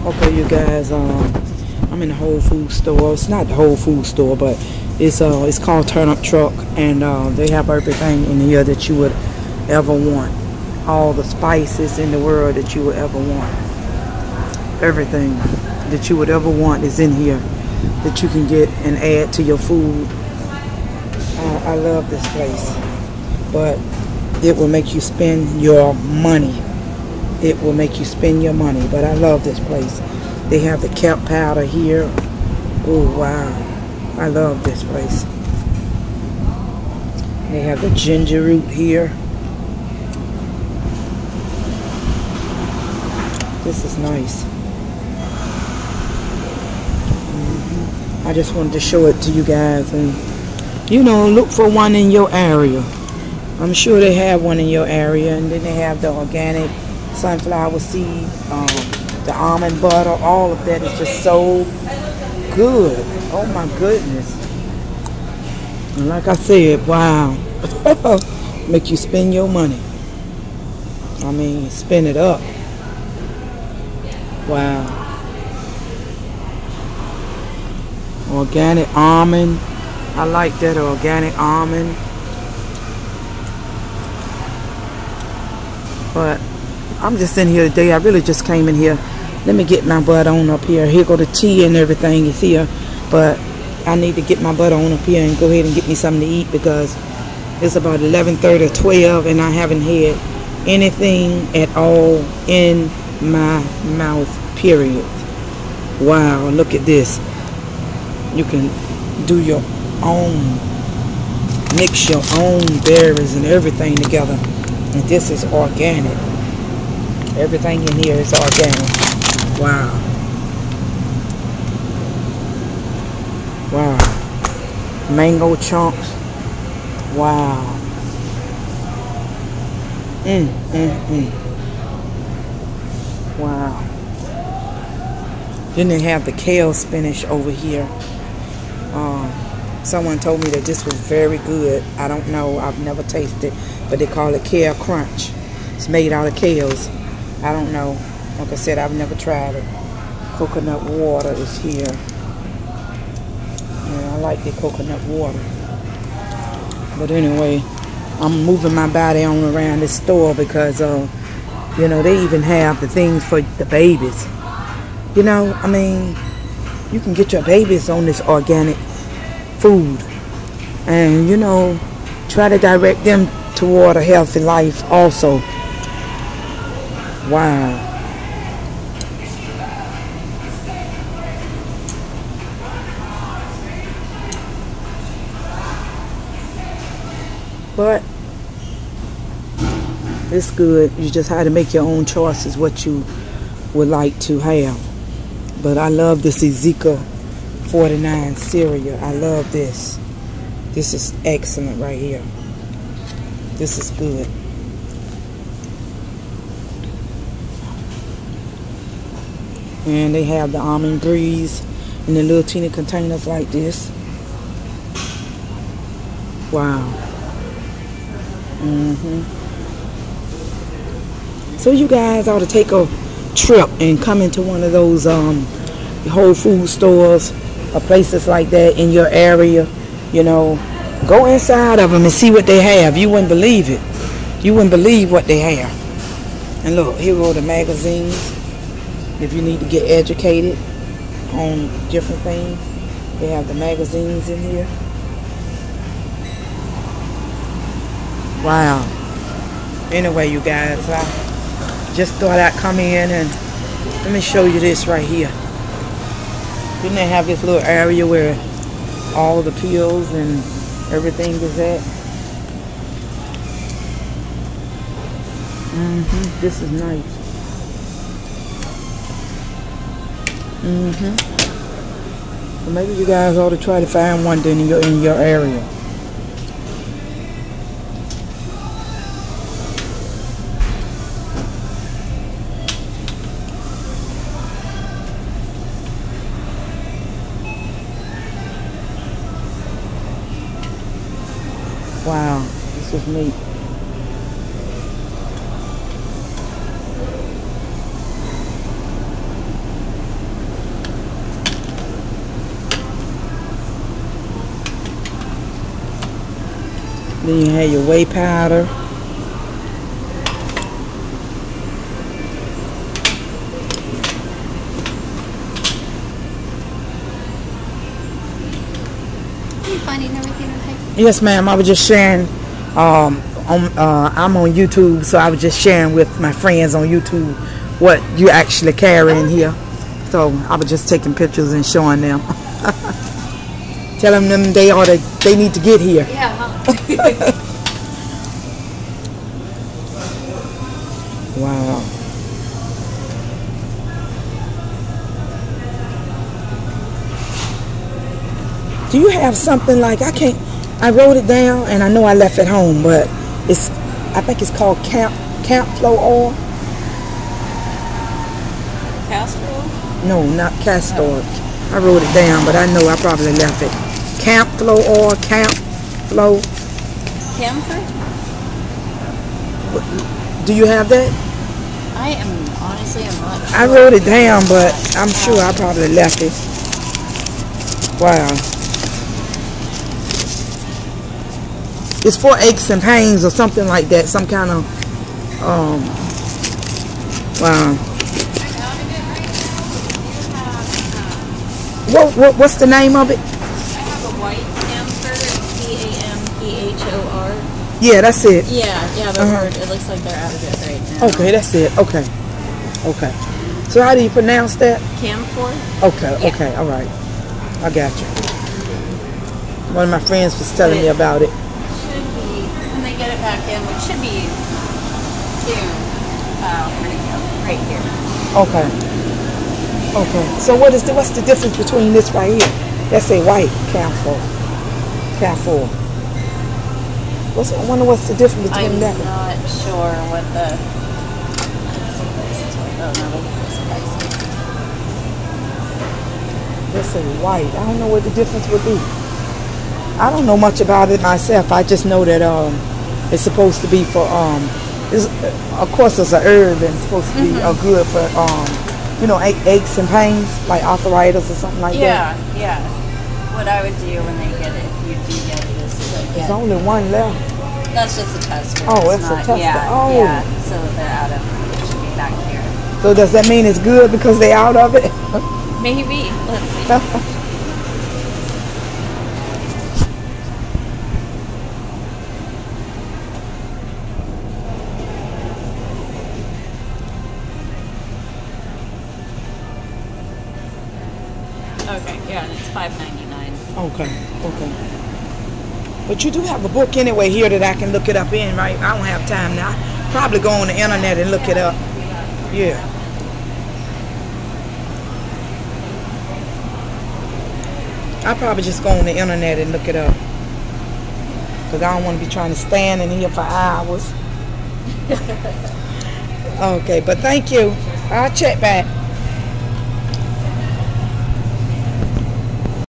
Okay, you guys, I'm in the Whole Food store. It's not the Whole Food store, but it's called Turnip Truck, and they have everything in here that you would ever want. All the spices in the world that you would ever want. Everything that you would ever want is in here that you can get and add to your food. I love this place, but it will make you spend your money. It will make you spend your money, but I love this place. They have the kelp powder here. Oh wow, I love this place. They have the ginger root here. This is nice. I just wanted to show it to you guys, and you know, look for one in your area. I'm sure they have one in your area. And then they have the organic sunflower seed, the almond butter. All of that is just so good. Oh my goodness. And like I said, wow. Make you spend your money. I mean, spend it up. Wow. Organic almond. I like that organic almond. But I'm just in here today. I really just came in here. Let me get my butt on up here. Here go the tea and everything is here. But I need to get my butt on up here and go ahead and get me something to eat, because it's about 11:30 or 12 and I haven't had anything at all in my mouth, period. Wow, look at this. You can do your own, mix your own berries and everything together. And this is organic. Everything in here is organic. Wow. Wow. Mango chunks. Wow. Wow. Then they have the kale spinach over here. Someone told me that this was very good. I don't know. I've never tasted it. But they call it kale crunch. It's made out of kales. I don't know. Like I said, I've never tried it. Coconut water is here. Yeah, I like the coconut water. But anyway, I'm moving my body on around this store because, you know, they even have the things for the babies. You know, I mean, you can get your babies on this organic food. And, you know, try to direct them toward a healthy life also. Wow. But it's good. You just have to make your own choices what you would like to have. But I love this Ezekiel 49 cereal. I love this. This is excellent right here. This is good. And they have the almond breeze in the little teeny containers like this. Wow. So you guys ought to take a trip and come into one of those Whole Food stores or places like that in your area. You know, go inside of them and see what they have. You wouldn't believe it. You wouldn't believe what they have. And look, here go the magazines. If you need to get educated on different things, they have the magazines in here. Wow. Anyway, you guys, I just thought I'd come in and let me show you this right here. Didn't they have this little area where all the pills and everything is at? This is nice. So maybe you guys ought to try to find one in your area. Wow, this is neat. Then you have your whey powder. Are you finding everything okay? Yes, ma'am. I was just sharing. I'm on YouTube, so I was just sharing with my friends on YouTube what you actually carry in here. So I was just taking pictures and showing them. Telling them they need to get here. Yeah, huh? Wow. Do you have something like, I wrote it down and I know I left it home, but I think it's called Camp Flow Oil. Castor oil? No, not castor oil. I wrote it down, but I know I probably left it. Camp Flow Oil, Camp Flow. Camphor? Do you have that? I am honestly, I'm not sure. I wrote it down, but I'm sure I probably left it. Wow. It's for aches and pains or something like that. Some kind of, wow. What's the name of it? I have a white camphor, CAMPHOR. Yeah, that's it. Yeah, it looks like they're out of it right now. Okay, that's it. Okay. So how do you pronounce that? Camphor? Okay, Yeah. okay, all right. I got you. One of my friends was telling me about it. Should be, when they get it back in, which should be soon. Where'd it go? Right here. Okay. So what's the difference between this right here? That's a white camphor. I wonder what's the difference between I'm that. not sure what the... Oh, no, That's a white. I don't know what the difference would be. I don't know much about it myself. I just know that it's supposed to be for of course it's an herb and it's supposed to be good for aches and pains like arthritis or something like that. Yeah. What I would do when they get it, if you do get it, is to There's get... only one left. That's just a tester. Oh, It's that's a not- tester. Yeah, Oh. yeah. So they're out of it. It should be back here. So does that mean it's good because they're out of it? Maybe. Let's see. Okay, yeah, and it's $5.99. Okay. But you do have a book anyway here that I can look it up in, right? I don't have time now. Probably go on the internet and look it up. Yeah. I'll probably just go on the internet and look it up. Because I don't want to be trying to stand in here for hours. Okay, but thank you. I'll check back.